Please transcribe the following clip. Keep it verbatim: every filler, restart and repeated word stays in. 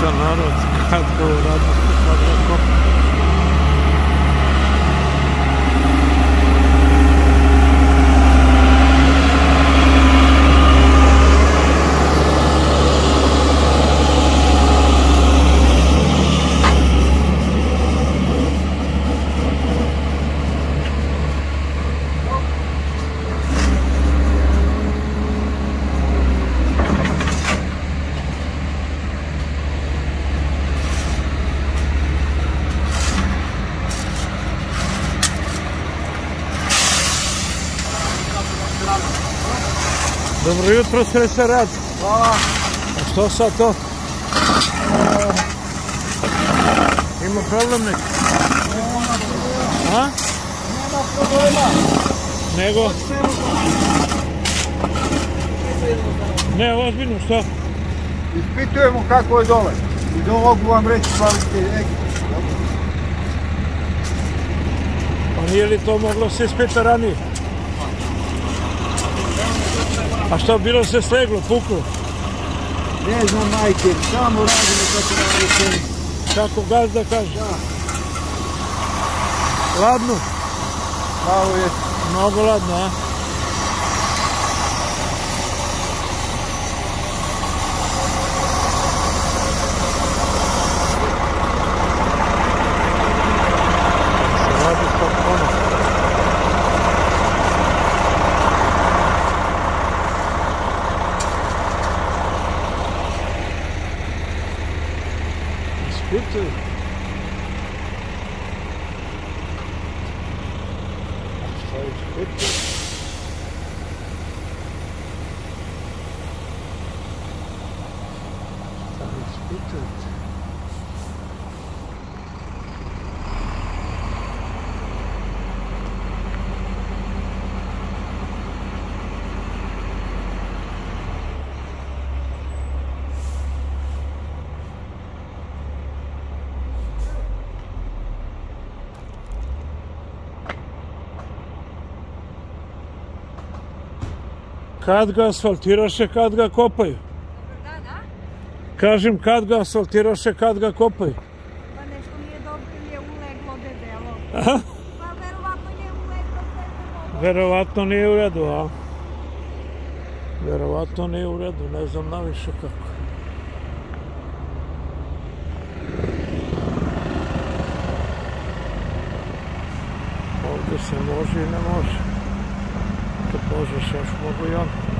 gleda narod kad ga uradi, kad ga kopa. Dobro jutro, sreća rad. Hvala. A što sad to? Ima problem neki? A? Nema problema. Nego? Ne, ozbiljno, što? Ispitujemo kako je dole. I do mogu vam reći kvalitete. Pa nije li to moglo se ispita ranije? A što, bilo se sleglo, puklo? Ne znam, majke, samo radimo kako nam rečeni. Kako gazda kaže? Da. Ladno? Malo je. Mnogo ladno, a? Se radi potpuno. Ispituju. Šta ispituju? Šta ispitujete? Kad ga asfaltiraše, kad ga kopaju? Dobar dan, a? Kažem, kad ga asfaltiraše, kad ga kopaju? Pa nešto nije dobro ili je uleglo debelo. Aha, Pa verovatno nije uleglo debelo. verovatno nije u redu, a? Verovatno nije u redu, ne znam naviše kako. Ovdje se može i ne može. Kad možeš, još mogu i on.